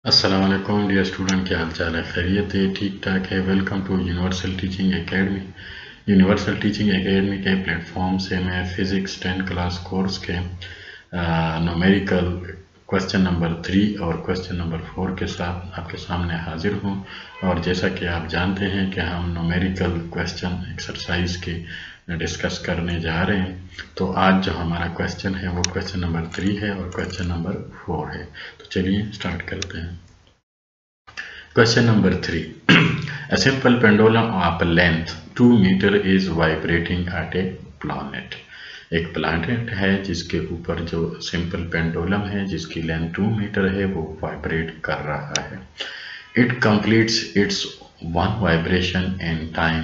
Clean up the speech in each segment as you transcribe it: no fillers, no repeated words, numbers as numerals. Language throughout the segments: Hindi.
अस्सलाम वालेकुम डियर स्टूडेंट, क्या हाल चाल है? खैरियत है? ठीक ठाक है। Welcome to universal teaching academy. Universal teaching academy के प्लेटफॉर्म से मैं फिज़िक्स 10 क्लास कोर्स के न्यूमेरिकल क्वेश्चन नंबर 3 और क्वेश्चन नंबर 4 के साथ आपके सामने हाजिर हूँ। और जैसा कि आप जानते हैं कि हम न्यूमेरिकल क्वेश्चन एक्सरसाइज की डिस्कस करने जा रहे हैं। तो आज जो हमारा क्वेश्चन है वो क्वेश्चन नंबर 3 है और क्वेश्चन नंबर 4 है। तो चलिए स्टार्ट करते हैं। Question number 3. A simple pendulum of length 2 meter is vibrating at a planet. एक प्लैनेट है जिसके ऊपर जो सिंपल पेंडुलम है जिसकी लेंथ 2 मीटर है वो वाइब्रेट कर रहा है। It completes its one vibration in time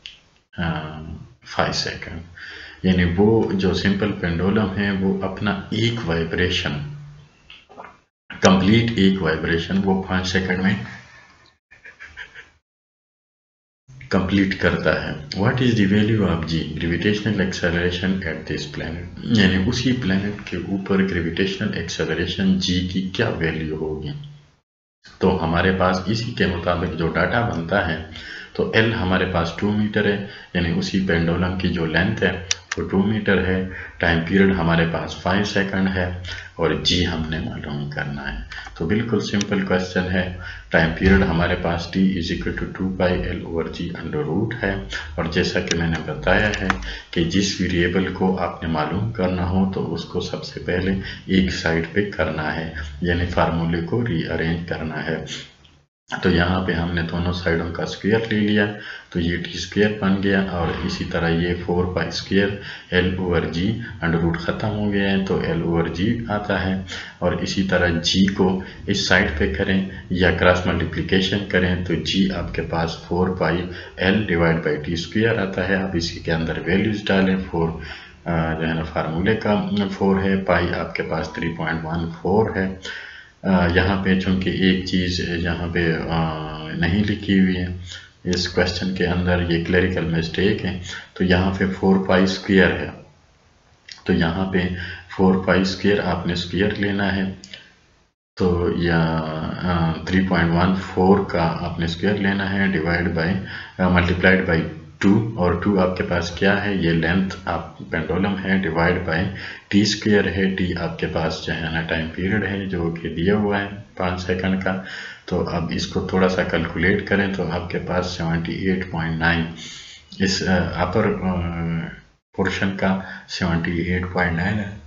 5 second. यानी वो जो सिंपल पेंडुलम है वो अपना एक वाइब्रेशन कंप्लीट एक वाइब्रेशन वो 5 सेकेंड में कंप्लीट करता है। What is the value of G gravitational acceleration at this planet. यानी उसी प्लैनेट के ऊपर ग्रेविटेशनल एक्सेलरेशन जी की क्या वैल्यू होगी। तो हमारे पास इसी के मुताबिक जो डाटा बनता है तो एल हमारे पास 2 मीटर है, यानी उसी पेंडुलम की जो लेंथ है वो 2 मीटर है। टाइम पीरियड हमारे पास 5 सेकंड है और जी हमने मालूम करना है। तो बिल्कुल सिंपल क्वेश्चन है। टाइम पीरियड हमारे पास t is equal to 2πL/g under root है। और जैसा कि मैंने बताया है कि जिस वेरिएबल को आपने मालूम करना हो तो उसको सबसे पहले एक साइड पे करना है, यानी फार्मूले को रीअरेंज करना है। तो यहाँ पे हमने दोनों साइडों का स्क्वायर ले लिया तो ये टी स्क्वायर बन गया और इसी तरह ये 4π² L/g अंडर रूट ख़त्म हो गया है तो L/g आता है। और इसी तरह g को इस साइड पे करें या क्रॉस मल्टीप्लिकेशन करें तो g आपके पास 4πL/t² आता है। अब इसी के अंदर वैल्यूज डालें। 4 जो है ना फार्मूले का 4 है, पाई आपके पास 3.14 है। यहाँ पे चूँकि एक चीज़ यहाँ पे नहीं लिखी हुई है इस क्वेश्चन के अंदर, ये क्लरिकल मिस्टेक है। तो यहाँ पे 4π² है तो यहाँ पे 4π² आपने स्क्वायर लेना है। तो या 3.14 का आपने स्क्वायर लेना है डिवाइड बाय मल्टीप्लाइड बाय 2 और 2 आपके पास क्या है, ये लेंथ आप पेंडुलम है डिवाइड बाय t² है। t आपके पास जो है ना टाइम पीरियड है जो कि दिया हुआ है 5 सेकंड का। तो अब इसको थोड़ा सा कैलकुलेट करें तो आपके पास 78.9 इस अपर पोर्शन का 78.9 है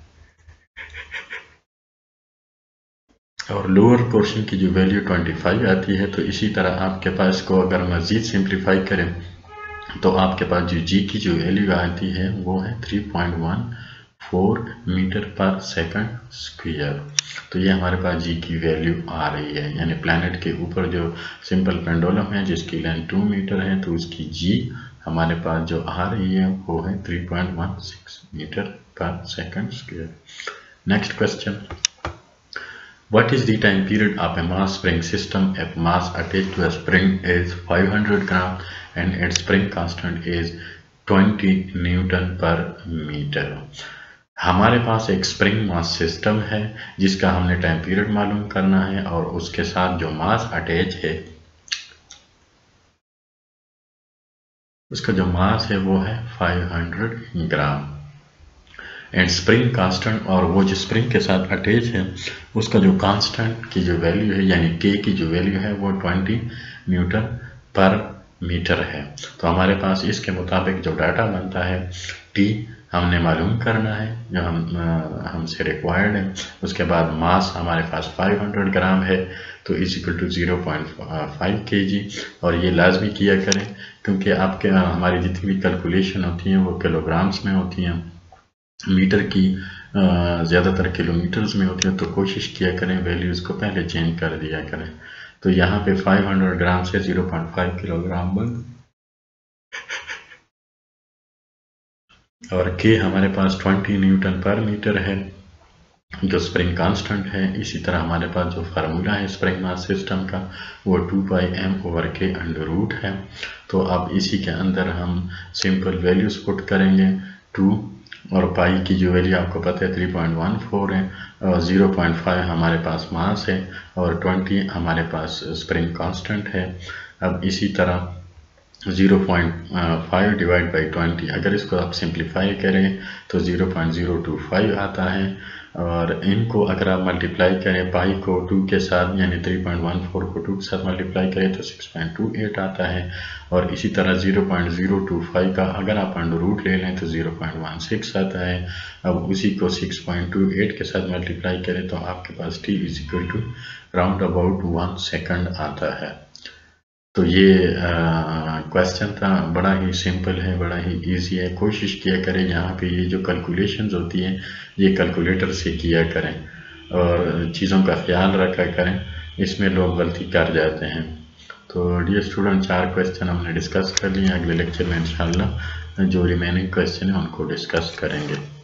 और लोअर पोर्शन की जो वैल्यू 25 आती है। तो इसी तरह आपके पास को अगर मज़ीद सिंप्लीफाई करें तो आपके पास जो जी की जो वैल्यू आती है वो है 3.14 मीटर पर सेकंड स्क्वायर। तो ये हमारे पास जी की वैल्यू आ रही है, यानी प्लैनेट के ऊपर जो सिंपल पेंडुलम है जिसकी लेंथ 2 मीटर है तो उसकी जी हमारे पास जो आ रही है वो है 3.16 metre per second square. Next question, what is the time period of a mass spring system if mass attached to a spring is 500 gram and its spring constant is 20 newton per metre. हमारे पास एक स्प्रिंग मास सिस्टम है जिसका हमने टाइम पीरियड मालूम करना है और उसके साथ जो मास अटैच है उसका जो मास है वो है 500 ग्राम एंड स्प्रिंग कांस्टेंट, और वो जो स्प्रिंग के साथ अटैच है उसका जो कांस्टेंट की जो वैल्यू है यानी के की जो वैल्यू है वो 20 न्यूटन पर मीटर है। तो हमारे पास इसके मुताबिक जो डाटा बनता है टी हमने मालूम करना है जो हमसे रिक्वायर्ड है। उसके बाद मास हमारे पास 500 ग्राम है तो इज इक्वल टू 0.5 kg। और ये लाजमी किया करें क्योंकि आपके हमारी जितनी भी कैलकुलेशन होती हैं वो किलोग्राम्स में होती हैं, मीटर की ज़्यादातर किलोमीटर्स में होती है। तो कोशिश किया करें वैल्यूज़ को पहले चेंज कर दिया करें। तो यहाँ पे 500 ग्राम से 0.5 किलोग्राम बन और के हमारे पास 20 न्यूटन पर मीटर है जो स्प्रिंग कांस्टेंट है। इसी तरह हमारे पास जो फार्मूला है स्प्रिंग मास सिस्टम का वो 2πm/k अंडर रूट है। तो अब इसी के अंदर हम सिंपल वैल्यूज पुट करेंगे। 2 और पाई की जो वैल्यू आपको पता है 3.14 है, और 0.5 हमारे पास मास है, और 20 हमारे पास स्प्रिंग कांस्टेंट है। अब इसी तरह 0.5 डिवाइड बाई 20, अगर इसको आप सिंप्लीफाई करें तो 0.025 आता है, और इनको अगर आप मल्टीप्लाई करें पाई को 2 के साथ, यानी 3.14 को 2 के साथ मल्टीप्लाई करें तो 6.28 आता है। और इसी तरह 0.025 का अगर आप अंडर रूट ले लें तो 0.16 आता है। अब उसी को 6.28 के साथ मल्टीप्लाई करें तो आपके पास t is equal to round about 1 second आता है। तो ये क्वेश्चन था, बड़ा ही सिंपल है, बड़ा ही इजी है। कोशिश किया करें यहाँ पे ये जो कैलकुलेशंस होती हैं ये कैलकुलेटर से किया करें, और चीज़ों का ख्याल रखा करें, इसमें लोग गलती कर जाते हैं। तो डियर स्टूडेंट, 4 क्वेश्चन हमने डिस्कस कर लिए। अगले लेक्चर में इंशाल्लाह जो रिमेनिंग क्वेश्चन है उनको डिस्कस करेंगे।